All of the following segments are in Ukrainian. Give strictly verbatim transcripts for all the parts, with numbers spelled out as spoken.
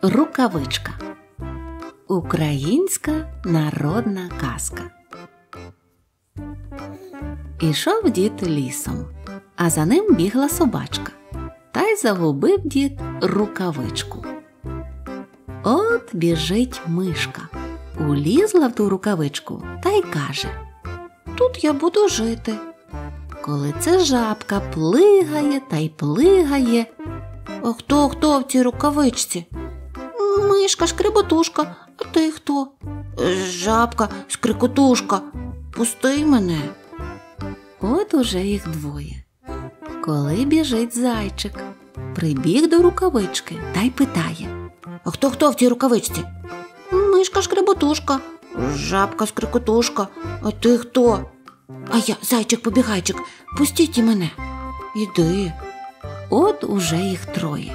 Рукавичка. Українська народна казка. Ішов дід лісом, а за ним бігла собачка. Та й загубив дід рукавичку. От біжить мишка, улізла в ту рукавичку та й каже: «Тут я буду жити». Коли це жабка плигає та й плигає. «А хто, хто в цій рукавичці?» «Мишка, шкреботушка, а ти хто?» «Жабка, скрикотушка, пусти мене». От уже їх двоє. Коли біжить зайчик, прибіг до рукавички та й питає: «А хто, хто в цій рукавичці?» «Мишка, шкреботушка, жабка, скрикотушка, а ти хто?» «А я, зайчик-побігайчик, пустіть і мене». «Іди». От уже їх троє.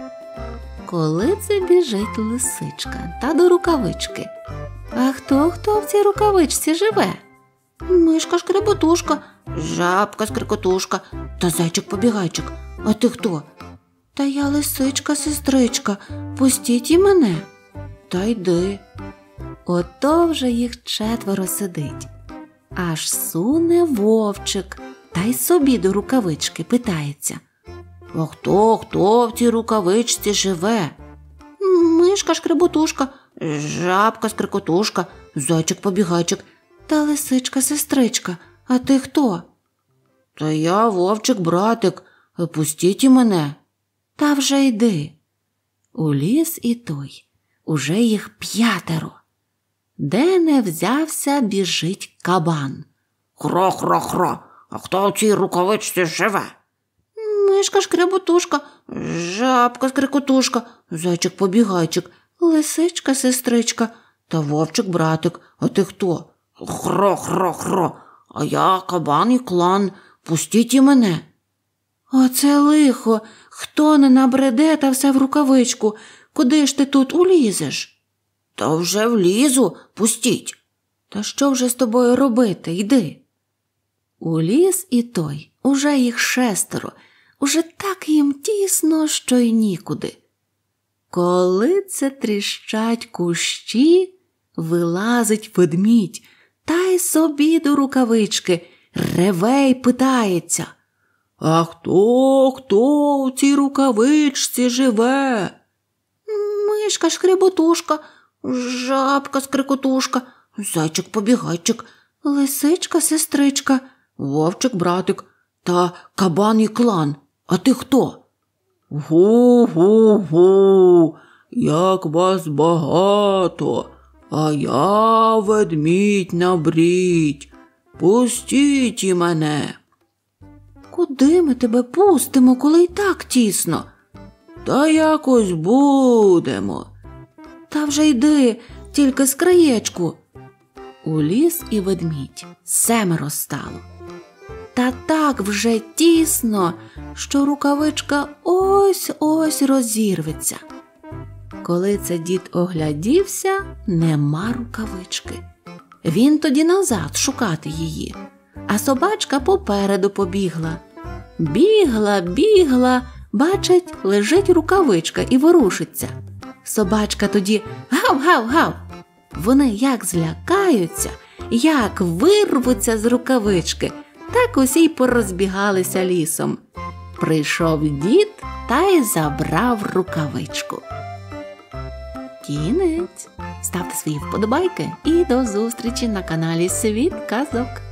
Коли це біжить лисичка та до рукавички. «А хто, хто в цій рукавичці живе?» «Мишка, шкреботушка, жабка, скрикотушка та зайчик-побігайчик, а ти хто?» «Та я лисичка-сестричка, пустіть і мене». «Та йди». Ото вже їх четверо сидить. Аж суне вовчик та й собі до рукавички питається: «А хто, хто в цій рукавичці живе?» «Мишка, шкреботушка, жабка, скрикотушка, зайчик-побігайчик та лисичка-сестричка, а ти хто?» «Та я вовчик-братик, пустіть і мене». «Та вже йди». Уліз і той, уже їх п'ятеро. Де не взявся, біжить кабан. «Хро-хро-хро, а хто в цій рукавичці живе?» «Мишка, шкреботушка, жабка, скрикотушка, зайчик-побігайчик, лисичка-сестричка та вовчик-братик, а ти хто?» «Хро-хро-хро, а я кабан і клан, пустіть і мене». «Оце лихо, хто не набреде та все в рукавичку, куди ж ти тут улізеш?» «Та вже влізу, пустіть». «Та що вже з тобою робити, йди». Уліз і той, уже їх шестеро, уже так їм тісно, що й нікуди. Коли це тріщать кущі, вилазить ведмідь, та й собі до рукавички, реве й питається: «А хто, хто в цій рукавичці живе?» «Мишка, шкреботушка, жабка, скрикотушка, зайчик-побігайчик, лисичка-сестричка, вовчик-братик та кабан і клан, а ти хто?» «Гу-гу-гу, як вас багато, а я ведмідь на брідь, пустіть і мене». «Куди ми тебе пустимо, коли й так тісно?» «Та якось будемо». «Та вже йди, тільки з краєчку». Уліз і ведмідь, семеро стало. Та так вже тісно, що рукавичка ось-ось розірветься. Коли це дід оглядівся, нема рукавички. Він тоді назад шукати її, а собачка попереду побігла. Бігла, бігла, бачить, лежить рукавичка і ворушиться. Собачка тоді гав-гав-гав. Вони як злякаються, як вирвуться з рукавички, так усі й порозбігалися лісом. Прийшов дід та й забрав рукавичку. Кінець. Ставте свої вподобайки і до зустрічі на каналі Світ казок.